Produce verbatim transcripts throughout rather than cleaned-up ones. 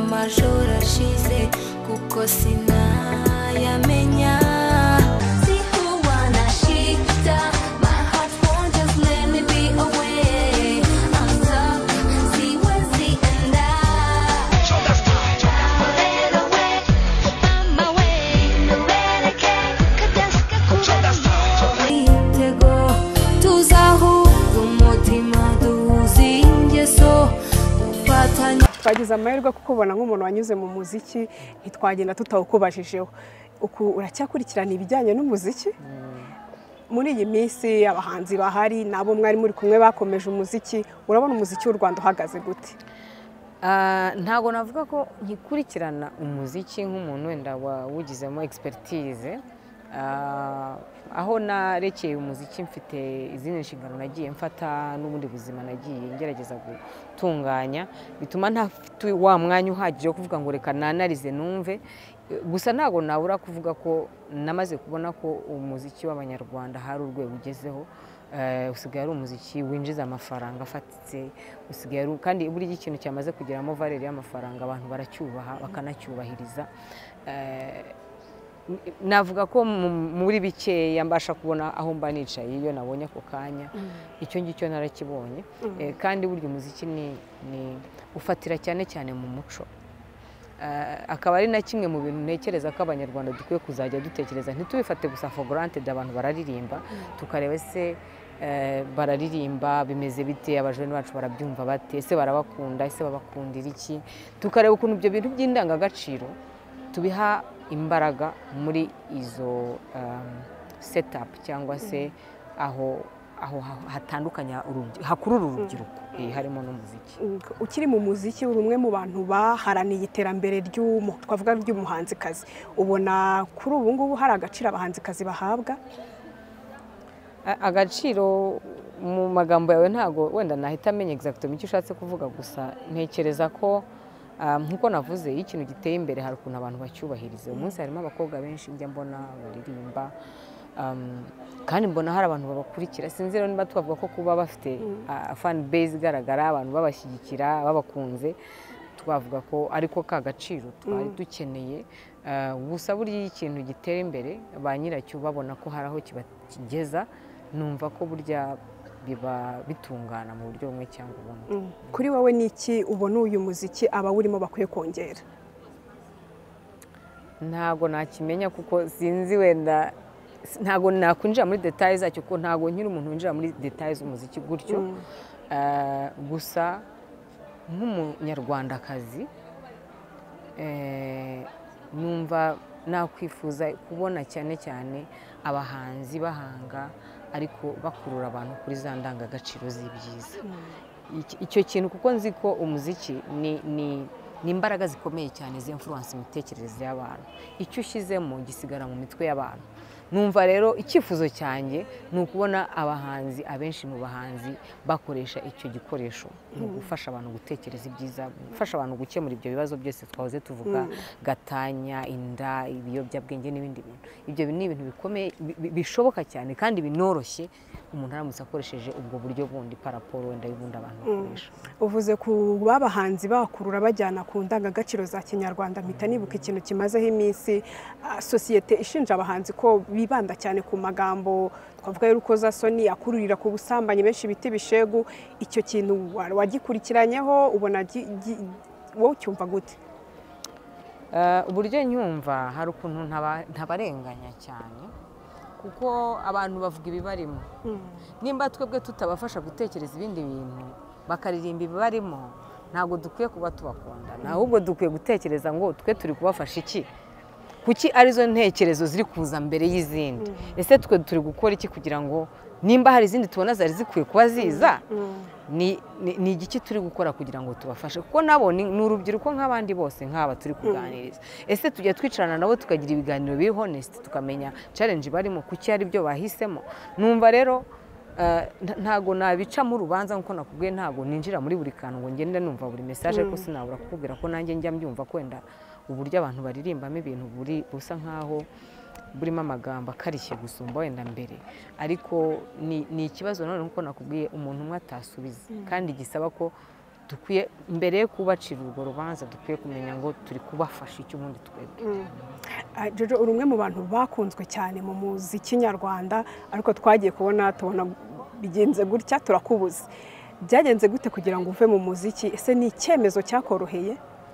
amajoro ashize kuko sinayamenya. Twagize amahirwe kukubona nk'umuntu wanyuze mu muziki, ntitwagenda tutawukubajijeho. Uku uracyakurikirana ibijyanye n'umuziki? Muri iyi minsi abahanzi bahari nabo mwari muri kumwe bakomeje umuziki, urabona umuziki w'u Rwanda uhagaze gute? Ntago navuga ko nkikurikirana umuziki nk'umuntu wenda wawugizemo expertise. Aho narekeye umuziki mfite izindi nshingano nagiye mfata n'ubundi buzima nagiye ngerageza gutunganya, bituma ntafite wa mwanya uhagije wo kuvuga ngo reka nanarize numve. Gusa ntago nabura kuvuga ko namaze kubona ko umuziki w'abanyarwanda hari urwego ugezeho. Usigaye ari umuziki winjiza amafaranga afatitse, usigaye kandi buri ikintu cyamaze kugeramo valeur y'amafaranga abantu baracyubaha bakanacyubahiriza. Navuga ko muri bikeya mbasha kubona aho mba nicaye iyo nabonye ako kanya, icyo ngicyo narakibonye. Kandi burya umuziki ni ufatira cyane cyane mu muco, akaba ari na kimwe mu bintu ntekereza ko abanyarwanda dukwiye kuzajya dutekereza, ntitubifate gusa for granted. Abantu bararirimba tukareba ese bararirimba bimeze bite, abajene bacu barabyumva bate, ese barabakunda, ese babakundira iki, tukareba ukuntu ibyo bintu by'indangagaciro tubiha imbaraga muri izo setup cyangwa se aho aho hatandukanya hakurura urubyiruko harimo n'umuziki. Ukiri mu muziki uri umwe mu bantu baharaniye iterambere ry'umu twavuga ry'umuhanzikazi, ubona kuri ubu ngubu hari agaciro abahanzikazi bahabwa? Agaciro mu magambo yawe ntago wenda nahita amenya exactement icyo ushatse kuvuga, gusa ntekereza ko nkuko navuze ikintu giteye imbere hari ukuntu abantu bacyubahiriza. Umunsi harimo abakobwa benshi njya mbona baririmba, kandi mbona hari abantu babakurikira. Sinzi rero niba twavuga ko kuba bafite fan base igaragara, abantu babashyigikira babakunze, twavuga ko ariko ka gaciro twari dukeneye. Gusa burya ikintu gitera imbere ba nyiracyo babona ko hari aho kibageza, numva ko burya biba bitungana mu buryo bumwe cyangwa ubundi. Kuri wowe niki ubona uyu muziki abawurimo bakwiye kongera? Ntago nakimenya kuko sinzi, wenda ntago nakwinjira muri details zacyo kuko ntago nkiri umuntu winjira muri details umuziki gutyo. Gusa nk'umunyarwandakazi numva nakwifuza kubona cyane cyane abahanzi bahanga ariko bakurura abantu kuri za ndangagaciro z'ibyiza. Icyo kintu kuko nzi ko umuziki ni ni imbaraga zikomeye cyane zi-influence imitekerereze y'abantu. Icyo ushyizemo gisigara mu mitwe y'abantu. Numva rero icyifuzo cyanjye ni ukubona abahanzi, abenshi mu bahanzi bakoresha icyo gikoresho mu gufasha abantu gutekereza ibyiza, gufasha abantu gukemura ibyo bibazo byose twahoze tuvuga, gatanya, inda, ibiyobyabwenge n'ibindi bintu. Ibyo ni ibintu bikomeye bishoboka cyane kandi binoroshye umuntu aramutse akoresheje ubwo buryo bundi paraporo wenda y'ubundi abantu bakoresha. Uvuze ku babahanzi bakurura bajyana ku ndangagaciro za Kinyarwanda, mpita nibuka ikintu kimazeho iminsi, sosiyete ishinja abahanzi ko bibanda cyane ku magambo twavuga y'urukozasoni akururira ku busambanyi benshi bita ibishegu. Icyo kintu wagikurikiranyeho, ubona wowe cyumva gute? Uburyo nyumva hari ukuntu ntabarenganya cyane kuko abantu bavuga ibibarimo. Nimba twebwe tutabafasha gutekereza ibindi bintu bakaririmba ibibarimo, ntabwo dukwiye kuba tubakunda, ahubwo dukwiye gutekereza ngo twe turi kubafasha iki, kuki arizo ntekerezo ziri kuza mbere y'izindi. Ese twe turi gukora iki kugira ngo nimba hari izindi tubona zari zikwiye kuba ziza, ni igiki turi gukora kugira ngo tubafashe, kuko nabo ni urubyiruko nk'abandi bose nk'aba turi kuganiriza. Ese tujya twicarana nabo tukagira ibiganiro biri honest, tukamenya challenge barimo, kuki ari byo bahisemo. Numva rero ntago nabicamo urubanza nkuko nakubwiye, ntago ninjira muri buri kantu ngo ngende numva buri message, ariko sinabura kukubwira ko nanjye njya mbyumva kwenda uburyo abantu baririmbamo ibintu buri busa nkaho burimo amagambo akarishye gusumba wenda mbere. Ariko ni ikibazo none nkuko nakubwiye umuntu umwe atasubiza, kandi gisaba ko dukwiye mbere yo kubacira urwo rubanza dukwiye kumenya ngo turi kubafasha icyo ubundi twebwe. Jojo uri umwe mu bantu bakunzwe cyane mu muziki nyarwanda ariko twagiye kubona tubona bigenze gutya turakubuze. Byagenze gute kugira ngo uve mu muziki? Ese ni icyemezo cyakoroheye?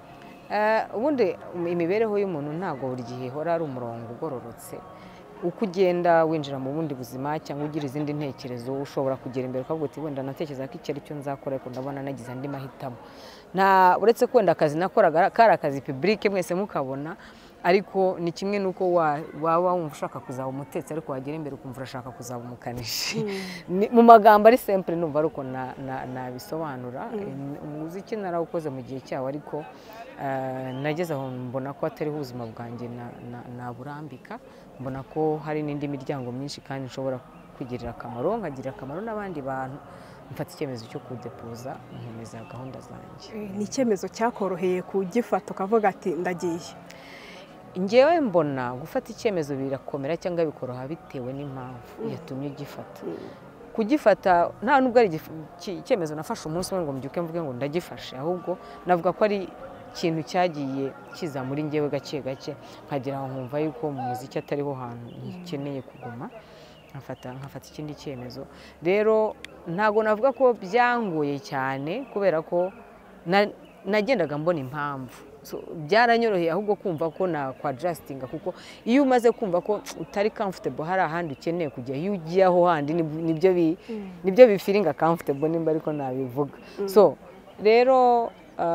Ubundi imibereho y'umuntu ntabwo buri gihe ihora ari umurongo ugororotse. Uko ugenda winjira mu bundi buzima cyangwa ugira izindi ntekerezo ushobora kugera imbere ukavuga uti wenda natekereza ko iki ari cyo nzakora ariko ndabona nagize andi mahitamo. Nta uretse ko wenda akazi nakoraga kari akazi public mwese mukabona ariko ni kimwe nuko waba wumva ushaka kuzaba umutetsi ariko wagera imbere ukumva urashaka kuzaba umukanishi. Mu magambo ari simple numva ari uko nabisobanura. Umuziki narawukoze mu gihe cyawo ariko nageze aho mbona ko atari ubuzima bwanjye naburambika, mbona ko hari n'indi miryango myinshi kandi nshobora kwigirira akamaro nkagirira akamaro n'abandi bantu. Mfata icyemezo cyo kudepoza nkomeza gahunda zanjye. Ni icyemezo cyakoroheye kugifata ukavuga ati ndagiye? Ngewe mbona gufata icyemezo birakomera cyangwa bikoroha bitewe n'impamvu yatumye ugifata. Kugifata nta nubwo ari icyemezo nafashe umunsi umwe ngo mbyuke mvuge ngo ndagifashe, ahubwo navuga ko ari ikintu cyagiye kiza muri ngewe gake gake nkagira aho nkumva yuko mu muziki atariho hantu nkeneye kuguma nkafata nkafata ikindi cyemezo. Rero ntago navuga ko byangoye cyane kubera ko nagendaga mbona impamvu. Byaranyoroheye ahubwo kumva ko na kwa adjustinga, kuko iyo umaze kumva ko utari comfortable hari ahandi ukeneye kujya, iyo ugiye aho handi nibyo nibyo bifiringa comfortable nimba ariko nabivuga. So rero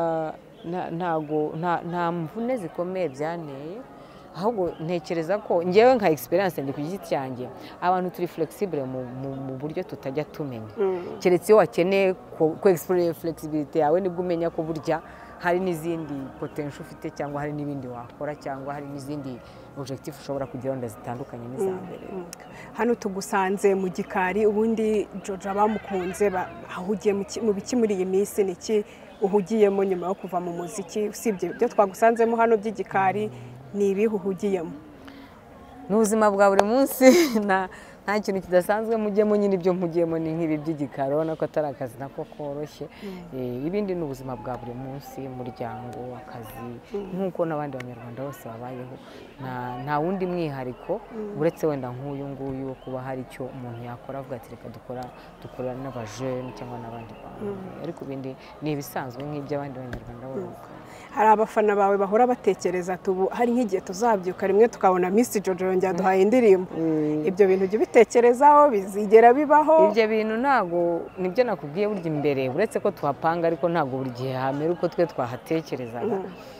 ntago nta mvune zikomeye byanteye, ahubwo ntekereza ko ngewe nka experience ndi ku giti cyanjye abantu turi flexible mu buryo tutajya tumenya. Keretse iyo wakeneye ko explore flexibility yawe nibwo umenya ko burya hari n'izindi potential ufite cyangwa hari n'ibindi wakora cyangwa hari n'izindi objective ushobora kugeraho ndazitandukanye n'iza mbere. Hano tugusanze mu gikari, ubundi Jojo abamukunze ahugiye mu biki muri iyi minsi? Niki uhugiyemo nyuma yo kuva mu muziki? Usibye ibyo twagusanzemo hano by'igikari, ni ibihe uhugiyemo? Ni ubuzima bwa buri munsi, nta kintu kidasanzwe mujyemo. Nyine ibyo mpugiyemo ni nk'ibi by'igikari, urabona ko atari akazi nako koroshye. Ibindi ni ubuzima bwa buri munsi, umuryango, akazi, nk'uko n'abandi banyarwanda bose babayeho. Nta wundi mwihariko uretse wenda nk'uyu nguyu wo kuba hari icyo umuntu yakora avuga ati reka dukora dukorera n'abajene cyangwa n'abandi bantu, ariko ibindi ni ibisanzwe nk'iby'abandi banyarwanda bose. Hari abafana bawe bahora batekereza tubu hari nk'igihe tuzabyuka rimwe tukabona Miss Jojo yongera duhaye indirimbo. Ibyo bintu ujye bitekerezaho, bizigera bibaho? Ibyo bintu ntago nibyo nakubwiye burya imbere, uretse ko tuhapanga ariko ntago buri gihe hamera uko twe twahatekerezaga.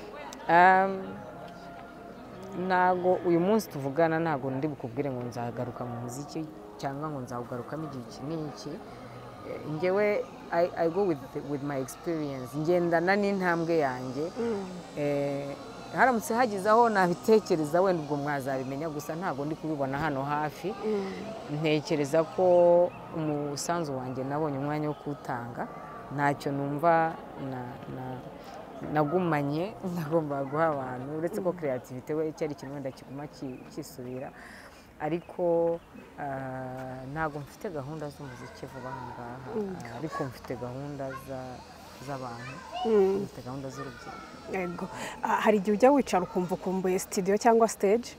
Ntago uyu munsi tuvugana ntago ndi bukubwire ngo nzagaruka mu muziki cyangwa ngo nzawugarukamo igihe iki n'iki. Ngewe I go with with my experience, ngendana n'intambwe yanjye. Haramutse hagize aho nabitekereza wenda ubwo mwazabimenya, gusa ntago ndi kubibona hano hafi. Ntekereza ko umusanzu wanjye nabonye umwanya wo kutanga, ntacyo numva nagumanye nagomba guha abantu, uretse ko creativity we cyari ikintu wenda kiguma kisubira. Ariko ntago mfite gahunda z'umuziki vuba ngaha, ariko mfite gahunda z'abantu, mfite gahunda z'urubyiruko. Yego, hari igihe ujya wicara ukumva ukumbuye studio cyangwa stage?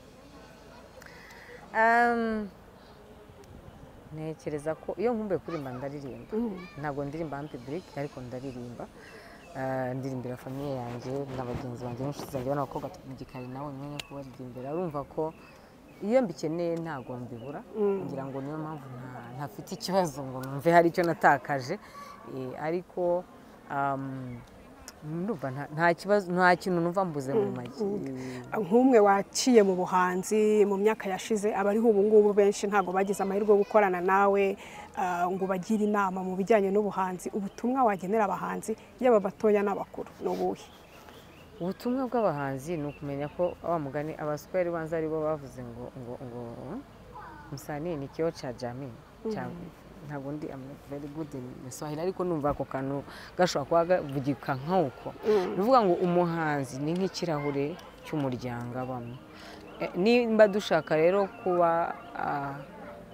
Ntekereza ko iyo nkumbuye kuririmba ndaririmba. Ntabwo ndirimba en public ariko ndaririmba. Ndirimbira famille yanjye n'abagenzi banjye n'inshuti zanjye n'abakobwa mu gikari nawe umwanya wo kubaririmbira. Urumva ko iyo mbikeneye ntago mbibura, ngira ngo niyo mpamvu ntafite ikibazo ngo numve hari icyo natakaje. Ariko ndumva nta kibazo, nta kintu numva mbuze mu magi. Nk'umwe waciye mu buhanzi mu myaka yashize, abariho ubu ngubu benshi ntago bagize amahirwe yo gukorana nawe ngo bagire inama mu bijyanye n'ubuhanzi. Ubutumwa wagenera abahanzi yaba batoya n'abakuru ni ubuhe? Ubutumwa bw'abahanzi ni ukumenya ko wa mugani abaswahili banza ari bo bavuze ngo ngo ngo msanii ni kioo cha jamii. Ntabwo ndi am not very good in Swahili, ariko numva ako kantu gashobora kuba gavugika nk'uko. Bivuga ngo umuhanzi ni nk'ikirahure cy'umuryango abamo. Nimba dushaka rero kuba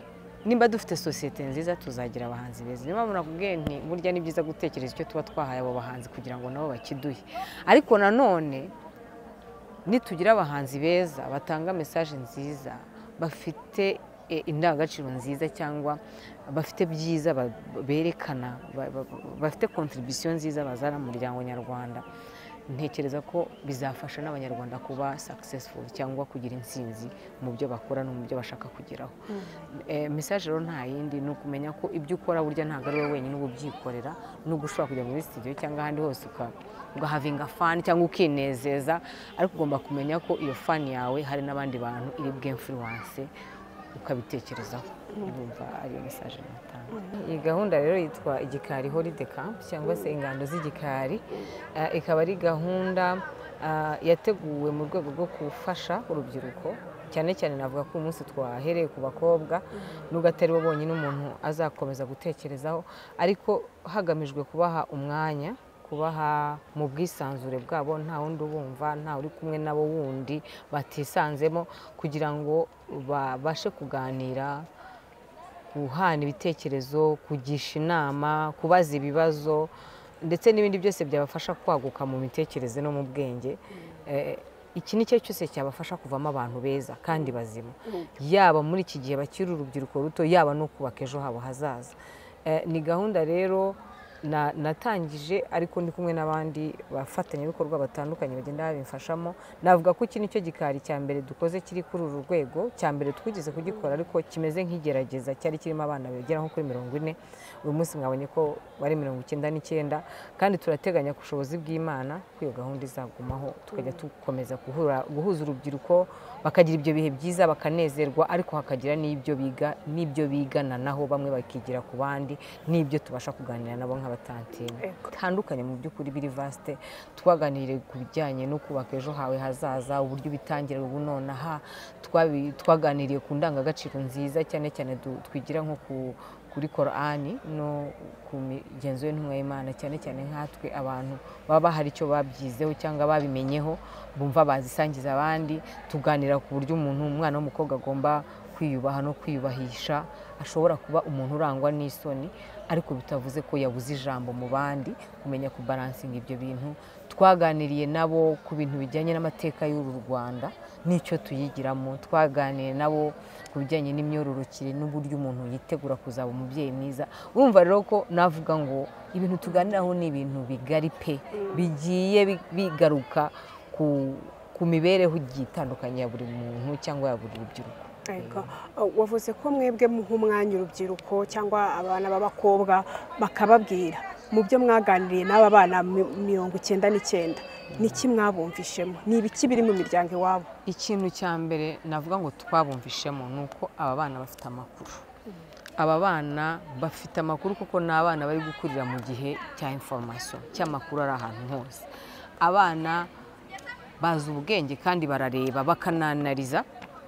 nimba dufite sosiyete nziza tuzagira abahanzi beza. Niyo mpamvu nakubwiye nti burya ni byiza gutekereza icyo tuba twahaye abo bahanzi kugira ngo nabo bakiduhe, ariko nanone nitugira abahanzi beza batanga mesaje nziza, bafite indangagaciro nziza cyangwa bafite byiza berekana, bafite contribution nziza bazana mu muryango nyarwanda, ntekereza ko bizafasha n'abanyarwanda kuba successful cyangwa kugira intsinzi mu byo bakora no mu byo bashaka kugeraho. Message rero nta yindi, ni ukumenya ko ibyo ukora burya ntabwo ari wowe wenyine uba ubyikorera, nubwo ushobora kujya muri studio cyangwa ahandi hose ugahavinga fan cyangwa ukinezeza, ariko ugomba kumenya ko iyo fan yawe hari n'abandi bantu iri bw'influence ukabitekerezaho. Urumva ariyo message natanga. Iyi gahunda rero yitwa Igikari Holiday Camp cyangwa se ingando z'igikari, ikaba ari gahunda yateguwe mu rwego rwo gufasha urubyiruko, cyane cyane navuga ko umunsi twahereye ku bakobwa, nubwo atari bo bonyine umuntu azakomeza gutekerezaho, ariko hagamijwe kubaha umwanya, kubaha mu bwisanzure bwabo, nta wundi ubumva, nta uri kumwe nabo wundi batisanzemo, kugira ngo babashe kuganira, guhana ibitekerezo, kugisha inama, kubaza ibibazo ndetse n'ibindi byose byabafasha kwaguka mu mitekerereze no mu bwenge. Iki ni cyo cyose cyabafasha kuvamo abantu beza kandi bazima, yaba muri iki gihe bakiri urubyiruko ruto, yaba no kubaka ejo habo hazaza. Ni gahunda rero natangije, ariko ndi kumwe n'abandi bafatanyabikorwa batandukanye bagenda babimfashamo. Navuga ko iki nicyo gikari cya mbere dukoze kiri kuri uru rwego, cya mbere twigeze kugikora ariko kimeze nk'igerageza, cyari kirimo abana bagera nko kuri mirongo ine. Uyu munsi mwabonye ko bari mirongo icyenda n'icyenda, kandi turateganya ku bushobozi bw'Imana ko iyo gahunda izagumaho, tukajya dukomeza guhuza urubyiruko bakagira ibyo bihe byiza, bakanezerwa, ariko hakagira n'ibyo biga n'ibyo bigana naho, bamwe bakigira ku bandi, n'ibyo tubasha kuganira nabo nk'abatantine tandukanye. Mu by'ukuri biri vaste, twaganiriye ku bijyanye no kubaka ejo hawe hazaza, uburyo bitangira ubu nonaha, twaganiriye ku ndangagaciro nziza, cyane cyane twigira nko ku kuri Korani no ku migenzo y'intumwa y'Imana, cyane cyane nkatwe abantu baba hari icyo babyizeho cyangwa babimenyeho, bumva bazisangiza abandi. Tuganira ku buryo umuntu, umwana w'umukobwa agomba kwiyubaha no kwiyubahisha, ashobora kuba umuntu urangwa n'isoni, ariko bitavuze ko yabuze ijambo mu bandi, kumenya kubalansinga ibyo bintu. Twaganiriye nabo ku bintu bijyanye n'amateka y'uru Rwanda n'icyo tuyigiramo, twaganiriye nabo ku bijyanye n'imyororokere n'uburyo umuntu yitegura kuzaba umubyeyi mwiza. Urumva rero ko navuga ngo ibintu tuganiraho ni ibintu bigari pe, bigiye bigaruka ku mibereho igiye itandukanye ya buri muntu cyangwa ya buri rubyiruko. Wavuze ko mwebwe muha umwanya urubyiruko cyangwa abana b'abakobwa bakababwira. Mu byo mwaganiriye n'aba bana mirongo icyenda n'icyenda, niki mwabumvishemo? Ni ibiki biri mu miryango iwabo? Ikintu cya mbere navuga ngo twabumvishemo ni uko aba bana bafite amakuru. Aba bana bafite amakuru kuko ni abana bari gukurira mu gihe cya information, cy'amakuru ari ahantu hose. Abana bazi ubwenge kandi barareba, bakananariza,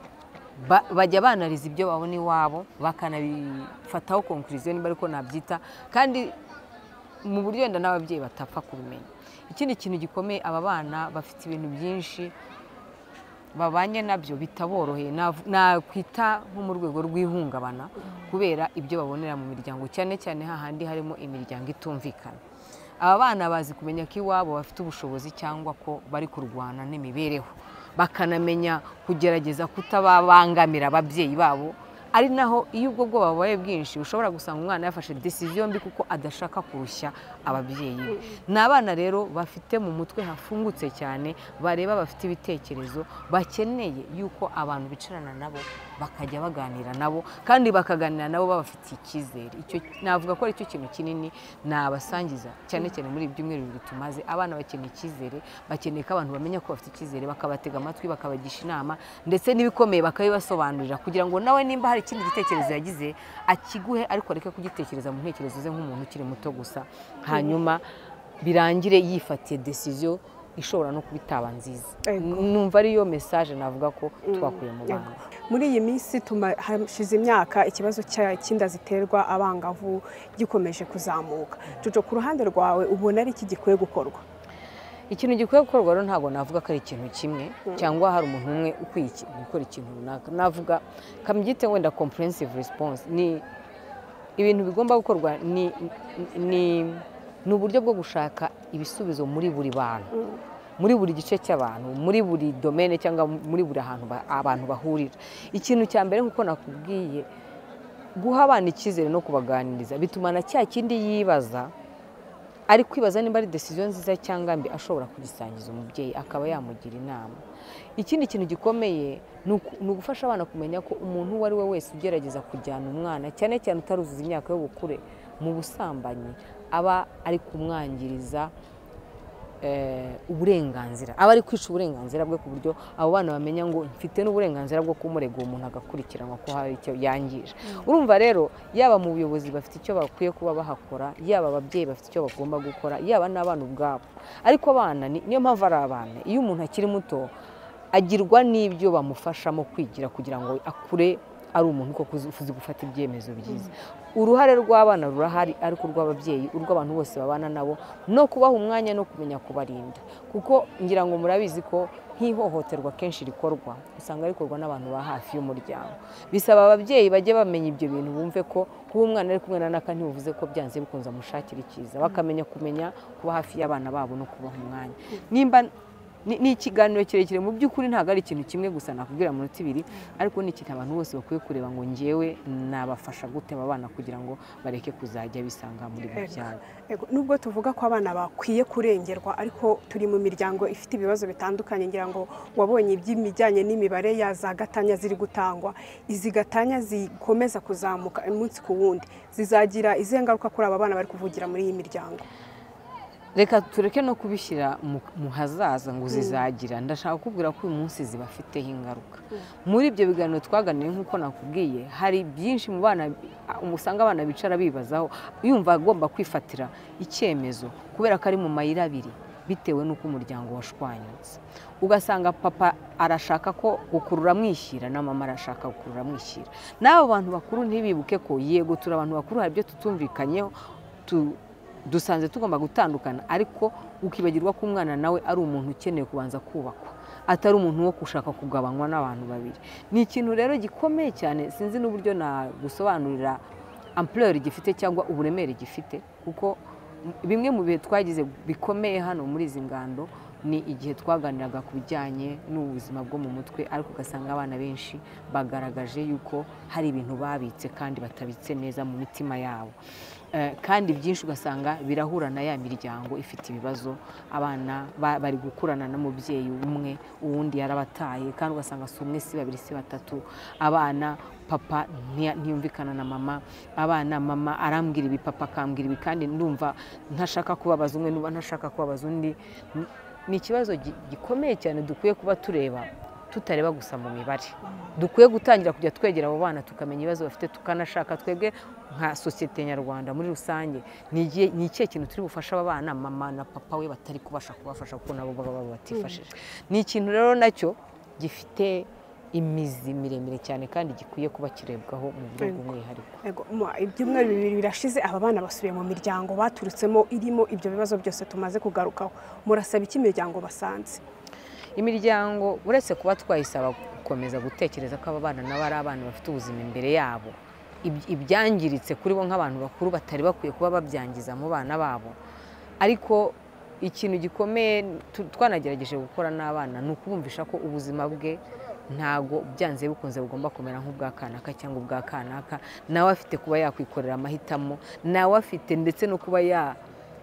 bajya banariza ibyo babona iwabo, bakanabifataho conclusion niba ariko nabyita, kandi mu buryo wenda n'ababyeyi batapfa kubimenya. Ikindi kintu gikomeye, aba bana bafite ibintu byinshi babanye nabyo bitaboroheye, nakwita nko mu rwego rw'ihungabana, kubera ibyo babonera mu miryango, cyane cyane hahandi harimo imiryango itumvikana. Aba bana bazi kumenya ko iwabo bafite ubushobozi cyangwa ko bari kurwana n'imibereho, bakanamenya kugerageza kutababangamira ababyeyi babo. Ari naho iyo ubwo bwoba bubaye bwinshi, ushobora gusanga umwana yafashe decision mbi kuko adashaka kurushya ababyeyi be. Ni abana rero bafite mu mutwe hafungutse cyane, bareba, bafite ibitekerezo, bakeneye yuko abantu bicarana nabo bakajya baganira nabo, kandi bakaganira nabo babafitiye icyizere. Icyo navuga ko ari cyo kintu kinini nabasangiza, cyane cyane muri ibyumweru bibiri tumaze. Abana bakeneye icyizere, bakeneye ko abantu bamenya ko bafite icyizere, bakabatega amatwi, bakabagisha inama, ndetse n'ibikomeye bakabibasobanurira, kugira ngo nawe nimba hari ikindi gitekerezo yagize akiguhe, ariko areke kugitekereza mu ntekerezo ze nk'umuntu ukiri muto gusa, hanyuma birangire yifatiye decision ishobora no kubitaba nziza. Numva ariyo message navuga ko twakuye mu bana. Muri iyi minsi hashize imyaka ikibazo cy'inda ziterwa abangavu gikomeje kuzamuka. Jojo, ku ruhande rwawe ubona ari iki gikwiye gukorwa? ikintu gikwiye gukorwa rero ntabwo navuga ko ari ikintu kimwe cyangwa hari umuntu umwe ukwiye gukora ikintu runaka. Navuga kambyite wenda comprehensive response, ni ibintu bigomba gukorwa ni ni ni uburyo bwo gushaka ibisubizo muri buri bantu, muri buri gice cy'abantu, muri buri domaine cyangwa muri buri ahantu abantu bahurira. Ikintu cya mbere nk'uko nakubwiye, guha abana icyizere no kubaganiriza bituma na cya kindi yibaza ari kwibaza niba ari decision nziza cyangwa mbi ashobora kugisangiza umubyeyi akaba yamugira inama. Ikindi kintu gikomeye ni ugufasha abana kumenya ko umuntu uwo ari we wese ugerageza kujyana umwana cyane cyane utaruzuza imyaka y'ubukure mu busambanyi aba ari kumwangiriza uburenganzira, aba ari kwica uburenganzira bwe, ku buryo abo bana bamenya ngo mfite n'uburenganzira bwo kumurega uwo muntu agakurikiranwa ko hari icyo yangije. Urumva rero yaba mu buyobozi bafite icyo bakwiye kuba bahakora, yaba ababyeyi bafite icyo bagomba gukora, yaba n'abana ubwabo. Ariko abana niyo mpamvu ari abana, iyo umuntu akiri muto agirwa n'ibyo bamufashamo kwigira kugira ngo akure ari umuntu ko uzi gufata ibyemezo byiza. Uruhare rw'abana rurahari, ariko urw'ababyeyi, urw'abantu bose babana nabo, no kubaha umwanya no kumenya kubarinda. Kuko ngira ngo murabizi ko nk'ihohoterwa kenshi rikorwa usanga rikorwa n'abantu ba hafi y'umuryango. Bisaba ababyeyi bajye bamenya ibyo bintu, bumve ko kuba umwana ari kumwe na naka ntibivuze ko byanze bikunze amushakira icyiza, bakamenya kumenya kuba hafi y'abana babo no kubaha umwanya. Nimba ni ikiganiro kirekire, mu by'ukuri ntabwo ari ikintu kimwe gusa nakubwira mu minota ibiri, ariko ni ikintu abantu bose bakwiye kureba ngo ngewe nabafasha gute abana kugira ngo bareke kuzajya bisanga muri byaro. Nubwo tuvuga ko abana bakwiye kurengerwa, ariko turi mu miryango ifite ibibazo bitandukanye. Ngira ngo wabonye iby'imijyanye n'imibare ya za gatanya ziri gutangwa, izi gatanya zikomeza kuzamuka umunsi ku wundi, zizagira izihe ngaruka kuri aba bana bari kuvugira muri iyi miryango? Reka tureke no kubishyira mu hazaza ngo zizagira, ndashaka kukubwira ko uyu munsi zibafiteho ingaruka. Muri ibyo biganiro twaganiriye nk'uko nakubwiye, hari byinshi mu bana usanga abana bicara bibazaho, yumva agomba kwifatira icyemezo kubera ko ari mu mayira abiri bitewe n'uko umuryango washwanyutse. Ugasanga papa arashaka ko gukurura amwishyira na mama arashaka gukurura amwishyira. N'abo bantu bakuru ntibibuke ko yego turi abantu bakuru, hari ibyo tutumvikanyeho, dusanze tugomba gutandukana, ariko ukibagirwa ko umwana nawe ari umuntu ukeneye kubanza kubakwa, atari umuntu wo gushaka kugabanywa n'abantu babiri. Ni ikintu rero gikomeye cyane, sinzi n'uburyo nagusobanurira ampleur gifite cyangwa uburemere gifite, kuko bimwe mu bihe twagize bikomeye hano muri izi ngando ni igihe twaganiraga ku bijyanye n'ubuzima bwo mu mutwe, ariko ugasanga abana benshi bagaragaje yuko hari ibintu babitse kandi batabitse neza mu mitima yabo. Kandi byinshi ugasanga birahura na ya miryango ifite ibibazo, abana bari gukurana n'umubyeyi umwe, uwundi yarabataye, kandi ugasanga si umwe si babiri si batatu. Abana papa ntiyumvikana na mama, abana mama arambwira ibi, papa akambwira ibi, kandi ndumva ntashaka kubabaza umwe, ndumva ntashaka kubabaza undi. Ni ikibazo gikomeye cyane dukwiye kuba tureba, tutareba gusa mu mibare. Dukwiye gutangira kujya twegera abo bana tukamenya ibibazo bafite, tukanashaka twebwe nka sosiyete nyarwanda muri rusange ni ikihe kintu turi bufasha aba bana mama na papa we batari kubasha kubafasha kuko nabo baba batifashije. Ni ikintu rero nacyo gifite imizi miremire cyane kandi gikwiye kuba kirebwaho mu buryo bw'umwihariko. Ibyumweru bibiri birashize aba bana basubiye mu miryango baturutsemo irimo ibyo bibazo byose tumaze kugarukaho. Murasaba iki imiryango basanze? Imiryango uretse kuba twayisaba gukomeza gutekereza ko aba bana nabo ari abana bafite ubuzima imbere yabo, ibyangiritse kuri bo nk'abantu bakuru batari bakwiye kuba babyangiza mu bana babo. Ariko ikintu gikomeye twanagerageje gukora n'abana ni ukubumvisha ko ubuzima bwe ntago byanze bikunze bugomba kumera nk'ubwa kanaka cyangwa ubwa kanaka. Nawe afite kuba yakwikorera amahitamo, nawe afite ndetse no kuba ya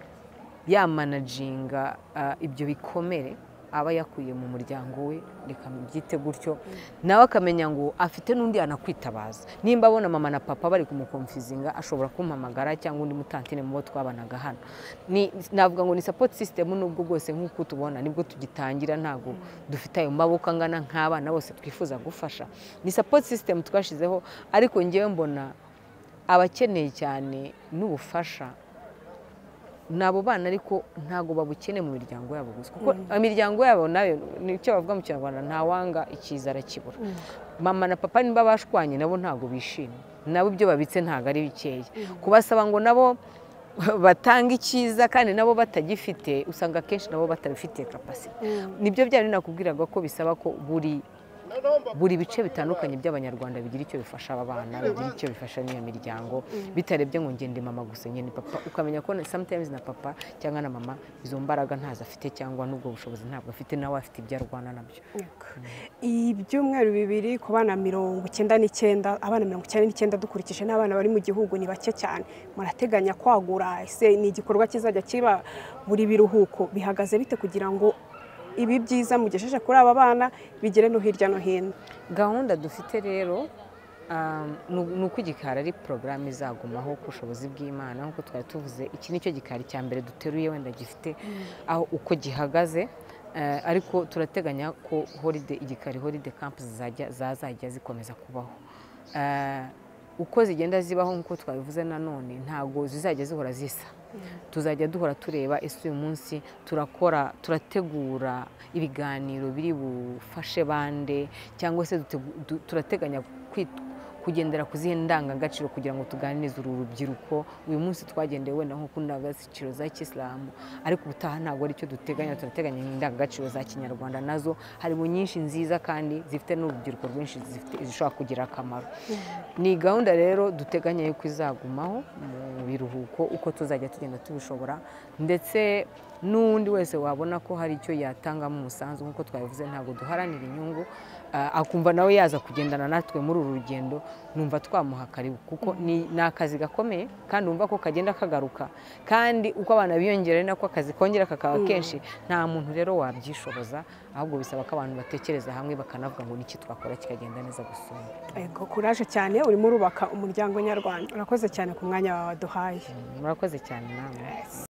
yamanaginga ibyo bikomere aba yakuye mu muryango we, reka mbyite gutyo. Nawe akamenya ngo afite n'undi anakwitabaza. Nimba abona mama na papa bari kumukonfizinga, ashobora kumpamagara cyangwa undi mutantine mu bo twabanaga hano. Navuga ngo ni support system, nubwo bwose nk'uko tubona nibwo tugitangira, ntago dufite ayo maboko angana nk'abana bose twifuza gufasha. Ni support system twashizeho, ariko ngewe mbona abakeneye cyane n'ubufasha nabo bana, ariko ntago babukene mu miryango yabo gusa, kuko imiryango yabo nayo nicyo bavuga mu Kinyarwanda, ntawanga ikiza arakibura. Mama na papa nimba bashwanye nabo ntago bishimye, nabo ibyo babitse ntago ari bikeya. Kubasaba ngo nabo batanga icyiza kandi nabo batagifite usanga akenshi nabo batabifitiye kapasite. Nibyo byari nakubwiraga ko bisaba ko buri buri bice bitandukanye by'abanyarwanda bigira icyo bifasha abana, bigira icyo bifasha n'iyo miryango, bitarebye ngo ngende mama gusa ngende papa, ukamenya ko sometimes na papa cyangwa na mama izo mbaraga ntazo afite cyangwa n'ubwo bushobozi ntabwo afite, nawe afite ibyo arwana nabyo. Ibyumweru bibiri ku bana mirongo icyenda n'icyenda, abana mirongo icyenda n'icyenda dukurikije n'abana bari mu gihugu ni bake cyane, murateganya kwagura? Ese ni igikorwa kizajya kiba buri biruhuko? Bihagaze bite kugira ngo ibi byiza mugejeje kuri aba bana bigere no hirya no hino? Gahunda dufite rero ni uko igikari ari porogaramu izagumaho ku bushobozi bw'Imana. nk'uko twari tuvuze, iki nicyo gikari cya mbere duteruye wenda gifite aho uko gihagaze, ariko turateganya ko holiday igikari holiday camp zazajya zikomeza kubaho. Uko zigenda zibaho nk'uko twabivuze, nanone ntabwo zizajya zihora zisa, tuzajya duhora tureba ese uyu munsi turakora turategura ibiganiro biri bufashe bande, cyangwa se turateganya kugendera ku zihe ndangagaciro kugira ngo tuganirize uru rubyiruko. Uyu munsi twagendeye wenda nko ku ndangagaciro za Kisilamu, ariko ubutaha ntabwo ari cyo duteganya, turateganya indangagaciro za Kinyarwanda, nazo harimo nyinshi nziza kandi zifite n'urubyiruko rwinshi zishobora kugira akamaro. Ni gahunda rero duteganya yuko izagumaho mu biruhuko uko tuzajya tugenda tubishobora, ndetse n'undi wese wabona ko hari icyo yatangamo umusanzu nk'uko twabivuze, ntabwo duharanira inyungu, akumva nawe yaza kugendana natwe muri uru rugendo, numva twamuha karibu, kuko ni akazi gakomeye kandi wumva ko kagenda kagaruka, kandi uko abana biyongera nako akazi kongera kakaba kenshi. Nta muntu rero wabyishoboza, ahubwo bisaba ko abantu batekereza hamwe bakanavuga ngo niki twakora kikagenda neza gusumba. Ego, kuraje cyane, urimo urubaka umuryango nyarwanda. Urakoze cyane ku mwanya wawe waduhaye. Murakoze cyane namwe.